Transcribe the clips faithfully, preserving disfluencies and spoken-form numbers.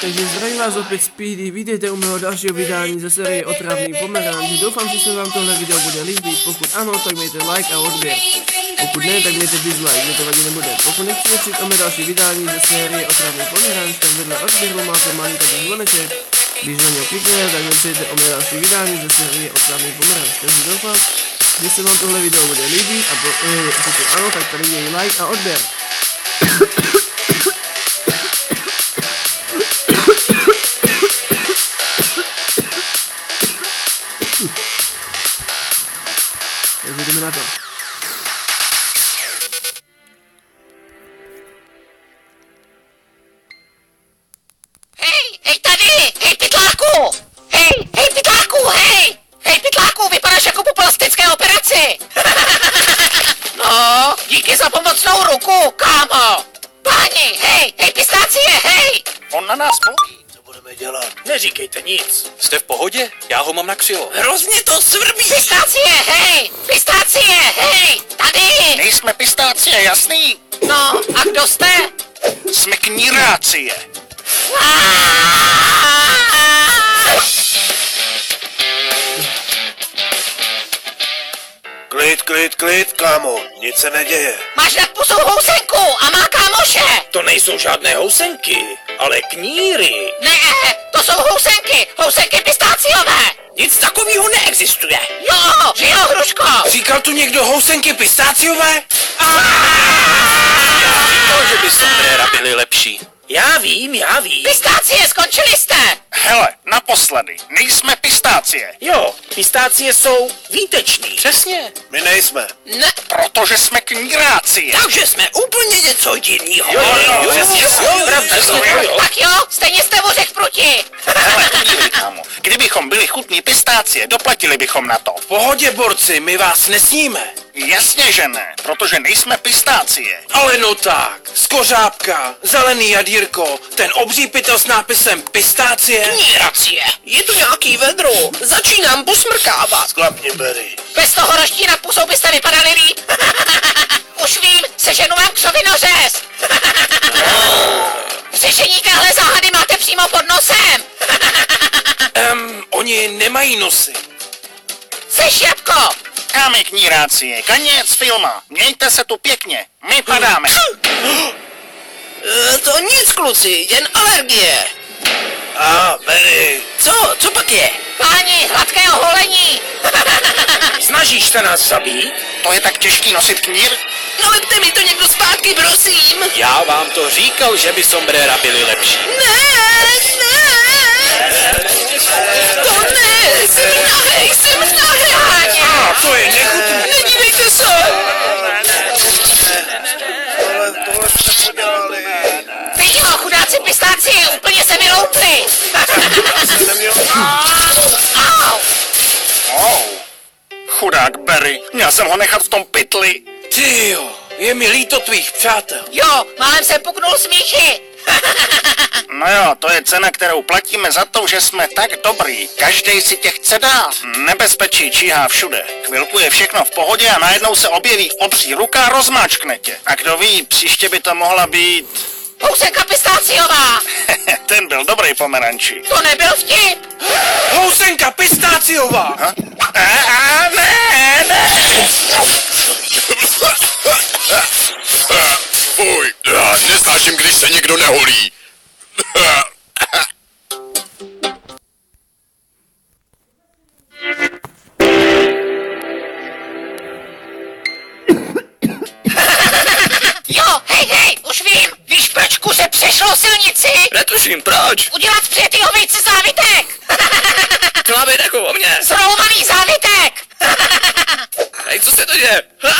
Takže zdravím vás opět Speedy, vítejte u mého dalšího vydání ze série Otravný pomeranč. Doufám, že se vám tohle video bude líbit, pokud ano, tak mějte like a odběr. Pokud ne, tak mějte dislike, mě to vadí nebude. Pokud nechcete přijít o mé další vydání ze série Otravný pomeranč, tak vedle odběru máte malý tady zvoneček. Když na něj kliknete, tak nepřijete o mé další vydání ze série Otravný pomeranč. Takže doufám, že se vám tohle video bude líbit a po, eh, pokud ano, tak tady mějte like a odběr. Takže jdeme na to. Hej, hej tady, hej pytláku, hej, hej pytláku, hej, hej pytláku, vypadáš jako po plastické operaci. No, díky za pomocnou ruku, kámo. Páni, hej, hej pistácie, hej. On na nás mluví. Co budeme dělat? Neříkejte nic. Jste v pohodě? Já ho mám na křivo. Hrozně to svrbí! Pistácie, hej, pistácie, hej, tady. Nejsme pistácie, jasný? No, a kdo jste? Jsme knírácie. Klid, klid, klid, kámo, nic se neděje. Máš nad pusou housenku a má kámoše. To nejsou žádné housenky, ale kníry. Ne, to jsou housenky, housenky pistáciové. Nic takového neexistuje. Jo, že jo, hruško. Říkal tu někdo housenky pistáciové? Říkal, že by sombrera byly lepší. Já vím, já vím. Pistácie, skončili jste. Hele, naposledy, nejsme pistácie. Jo, pistácie jsou výteční. Přesně. My nejsme. Ne, Protože jsme knírácie. takže jsme úplně něco jiného. Jo, jo, jo, přesně, jo, pravda, jo, jo. Tak jo, stejně jste vořech proti. Hele, podívej, kámo, kdybychom byli chutní pistácie, doplatili bychom na to. V pohodě, borci, my vás nesníme. Jasně, že ne, protože nejsme pistácie. Ale no tak, skořápka, zelený jadírko, ten obří pytel s nápisem pistácie. Kníracie. Je tu nějaký vedro. Začínám posmrkávat. Sklapni, Barry. Bez toho roští nad pusou byste vypadali líp. Už vím, seženu vám křovinořez. Řešení téhle záhady máte přímo pod nosem. Ehm, oni nemají nosy. Seš jabko. A my knírácie, konec filma. Mějte se tu pěkně, my padáme. E, to nic, kluci, jen alergie. A, Barry. Co? Co pak je? Páni, hladkého holení. Snažíš se nás zabít? To je tak těžký nosit knír? No lepte mi to někdo zpátky, prosím. Já vám to říkal, že by sombrera byly lepší. Ne, ne. To ne, jsem nahej, jsem nahej. A to je nechutné. Nedívejte se. Tohle, tohle jsme podělali. Vidí ho, chudáci pistáci, úplně se mi loupli. Jsem neměl... Au. Oh. Chudák Barry, měl jsem ho nechat v tom pytli. Tyjo, je mi líto tvých přátel. Jo, málem jsem puknul smíchy. No jo, to je cena, kterou platíme za to, že jsme tak dobrý. Každej si tě chce dát. Nebezpečí číhá všude. Chvilku je všechno v pohodě a najednou se objeví obří ruka a rozmáčkne tě. A kdo ví, příště by to mohla být... Housenka pistáciová. Ten byl dobrý pomeranči. To nebyl vtip. Housenka pistáciová. Ha? A, a, ne, ne. Fuj, já nesnáším, když se někdo neholí. Jo, hej, hej, už vím. Víš, proč kuse přešlo silnici? Netuším proč. Udělat z přijetýho vejce závitek. Chtěla být jako o mě. Zrolovaný závitek. Hej, co se to děje?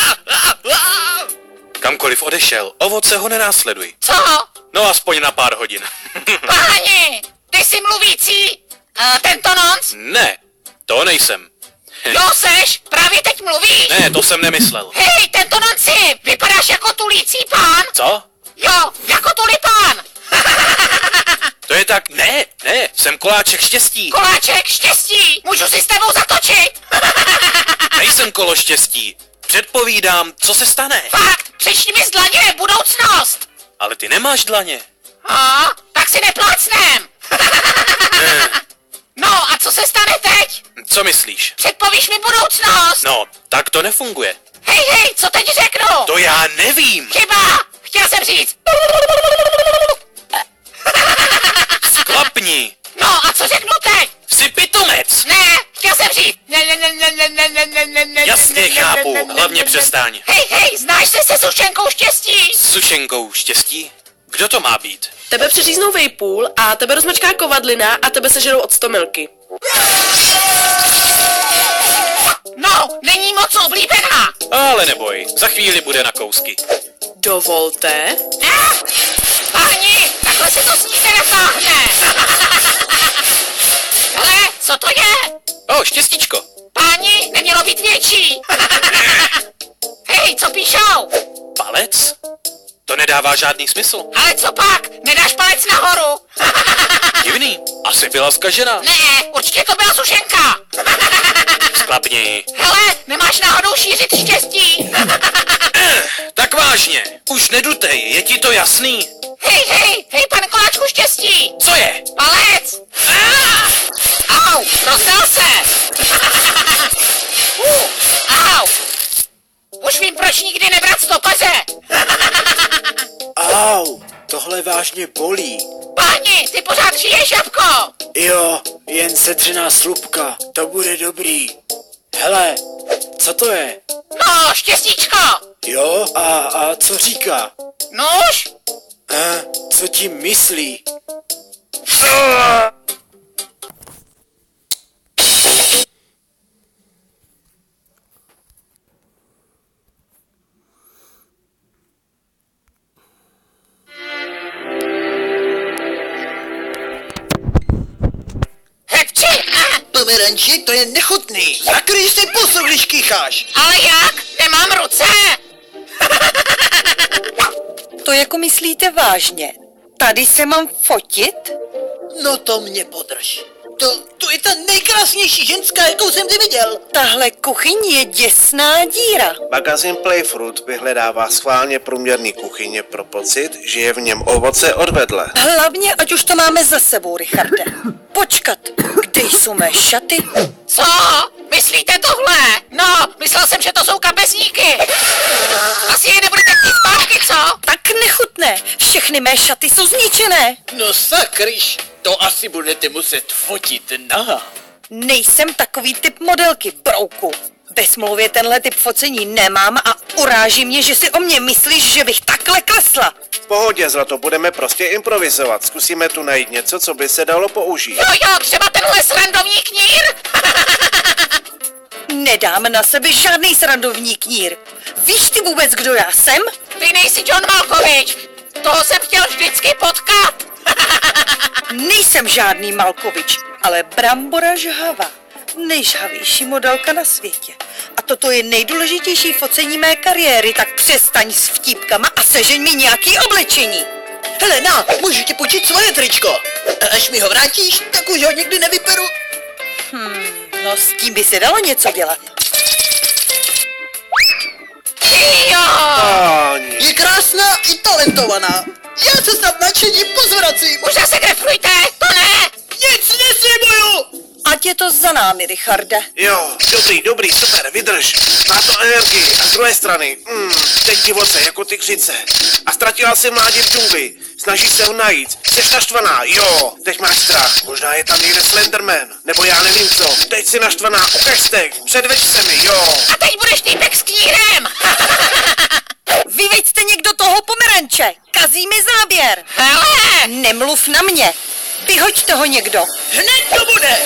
Kamkoliv odešel, ovoce ho nenásleduj. Co? No aspoň na pár hodin. Páni, ty jsi mluvící? Uh, tento nonc? Ne, to nejsem. Jo, seš, právě teď mluvíš? Ne, to jsem nemyslel. Hej, tento nonci, vypadáš jako tulící pán? Co? Jo, jako tulipán. To je tak, ne, ne, jsem koláček štěstí. Koláček štěstí, můžu si s tebou zatočit? Nejsem kolo štěstí. Předpovídám, co se stane. Fakt, přečti mi z dlaně budoucnost. Ale ty nemáš dlaně. A, tak si neplácnem. No a co se stane teď? Co myslíš? Předpovíš mi budoucnost. No, tak to nefunguje. Hej, hej, co teď řeknu? To já nevím. Chyba, chtěl jsem říct. Sklapni. No a co řeknu teď? Jsi pitomec. Ne, chtěl jsem říct. Ne, ne, ne, ne, ne, ne, ne, ne, ne, ne, Jasně, ne, ne, chápu, ne, ne, hlavně ne, ne. přestaň. Hej, hej, znáš se se sušenkou štěstí? S sušenkou štěstí? Kdo to má být? Tebe přeříznou vejpůl a tebe rozmačká kovadlina a tebe sežerou od stomilky. No, není moc oblíbená. Ale neboj, za chvíli bude na kousky. Dovolte. Ah, páni, takhle se to s ní nenatáhne. Hele, co to je? O, štěstíčko. Páni, nemělo být větší. Hej, co píšou? Palec? To nedává žádný smysl. Ale co pak? Nedáš palec nahoru? Divný, asi byla zkažená. Ne, určitě to byla sušenka. Sklapni. Hele, nemáš náhodou šířit štěstí? Tak vážně, už nedutej, je ti to jasný? Hej, hej, hej, pane Koláčku štěstí. Co je? Palec. Ah! Au, rozdal se. uh, au. Už vím, proč nikdy nebrat stopaře. Au, tohle vážně bolí. Páni, ty pořád žiješ, jabko. Jo, jen sedřená slupka, to bude dobrý. Hele, co to je? No, štěstíčko. Jo, a, a co říká? Nuž? A, co tím myslí? Hepči, ah, Pomeranči, to je nechutný. Zakryj si pusu, když kýcháš. ale jak? Nemám ruce. To jako myslíte vážně? Tady se mám fotit? No to mě podrž. To, to je ta nejkrásnější ženská, jakou jsem kdy viděl. Tahle kuchyň je děsná díra. Magazín Playfruit vyhledává schválně průměrný kuchyně pro pocit, že je v něm ovoce odvedle. Hlavně, ať už to máme za sebou, Richarde. Počkat, kde jsou mé šaty? Co? Myslíte tohle? No, myslel jsem, že to jsou kapesníky. Asi je nebudete chtít zpátky, co? Tak nechutné, všechny mé šaty jsou zničené. No sakryš, to asi budete muset fotit nahá. Nejsem takový typ modelky, brouku. Ve smlouvě tenhle typ focení nemám a uráží mě, že si o mě myslíš, že bych takhle klesla. V pohodě, zlato, budeme prostě improvizovat. Zkusíme tu najít něco, co by se dalo použít. Jo, jo, třeba tenhle srandovní knír. Nedám na sebe žádný srandovní knír. Víš ty vůbec, kdo já jsem? Ty nejsi John Malkovich. Toho jsem chtěl vždycky potkat. Nejsem žádný Malkovič, ale Brambora žhava. Nejžhavější modelka na světě. A toto je nejdůležitější focení mé kariéry, tak přestaň s vtípkama a sežeň mi nějaký oblečení. Helena, můžu ti půjčit svoje tričko. A až mi ho vrátíš, tak už ho nikdy nevyperu. Hmm, no s tím by se dalo něco dělat. Jo. Páni. Je krásná i talentovaná. Já se snad nadšením pozvracím. Už zase grefrujte, to ne. Nic neslibuju. Ať je to za námi, Richarde. Jo, dobrý, dobrý, super, vydrž. Má to energii a z druhé strany, mm, teď divoce, jako tygřice. A ztratila si mládě v džungli. Snažíš se ho najít. Jsi naštvaná, jo, teď máš strach. Možná je tam někde Slenderman, nebo já nevím co. Teď jsi naštvaná, ukaž stek, předveď se mi, jo. A teď budeš týpek s knírem. Vyveďte někdo toho pomeranče, kazí mi záběr. Hele. Nemluv na mě. Vyhoďte ho někdo. Hned to bude.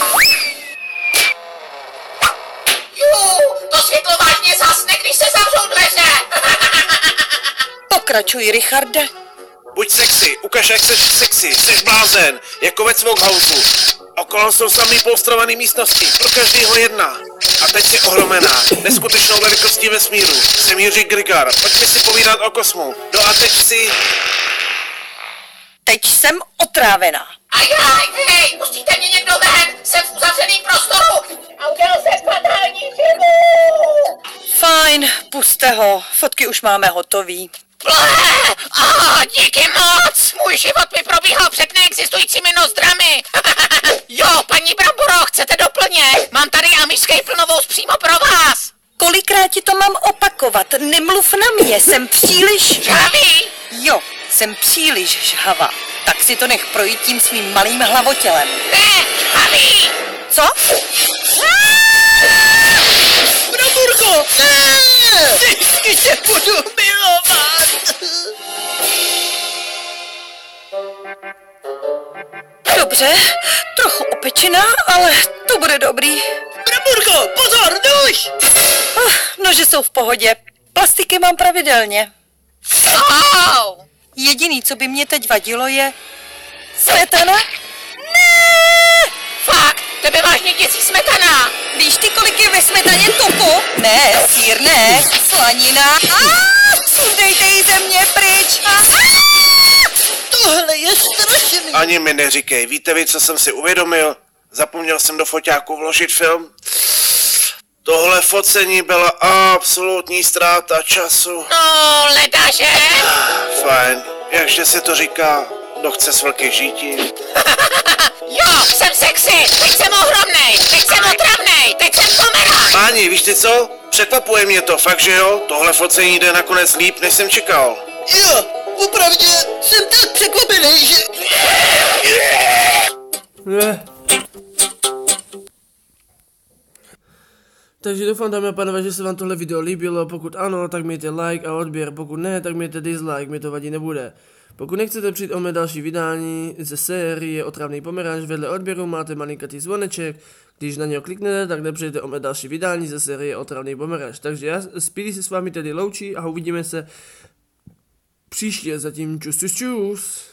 Jú, to světlo vážně zhasne, když se zavřou dveře. Pokračuj, Richarde. Buď sexy, ukaž jak jsi sexy, jsi blázen, jako ve Smokehouseu. Okolo jsou samý polstrovaný místnosti, pro každýho jedna. A teď jsi ohromená, neskutečnou velikostí vesmíru. Jsem Jiří Grigar, pojďme si povídat o kosmu. No a teď si... Teď jsem otrávená. Ajaj, hej, pustíte mě někdo ven, jsem v uzavřeným prostoru a udělal jsem fatální chybu. Fajn, puste ho, fotky už máme hotový. Oh, díky moc! Můj život mi probíhal před neexistujícími nozdrami. Jo, paní Bramboro, chcete doplněk? Mám tady amišský plnovous přímo pro vás. Kolikrát ti to mám opakovat? Nemluv na mě, jsem příliš... Žhavý? Jo, jsem příliš žhavá. Tak si to nech projít tím svým malým hlavotělem. Ne, žhavý! Co? Bramburko! Ne! Vždycky tě budu milovat! Dobře, trochu opečená, ale to bude dobrý. Bramburko, pozor, nůž! Uh, nože jsou v pohodě. Plastiky mám pravidelně. Oh! Jediný, co by mě teď vadilo, je... smetana? Fakt, tebe vážně děsí smetana. Víš ty, kolik je ve smetaně tuku? Ne, sýr ne, slanina. Ah, sundejte ji ze mě pryč. Ah! Tohle je strašný. Ani mi neříkej, víte vy, co jsem si uvědomil? Zapomněl jsem do foťáku vložit film. Tohle focení byla absolutní ztráta času. No, ledaže. Fajn, jakže se to říká, kdo chce s vlky žítí. Jo, jsem sexy, teď jsem ohromnej, teď jsem otravnej, teď jsem pomerán. Páni, víš ty co? Překvapuje mě to, fakt že jo? Tohle focení jde nakonec líp, než jsem čekal. Jo, opravdu jsem tak překvapený, že... Ne. Takže doufám, dámy a pánové, že se vám tohle video líbilo. Pokud ano, tak mějte like a odběr. Pokud ne, tak mějte dislike, mě to vadí nebude. Pokud nechcete přijít o mé další vydání ze série Otravný pomeranč, vedle odběru máte malinkatý zvoneček. Když na něho kliknete, tak nepřijete o mé další vydání ze série Otravný pomeranč. Takže já Speedy se s vámi tedy loučí a uvidíme se příště. Zatím čus, čus, čus.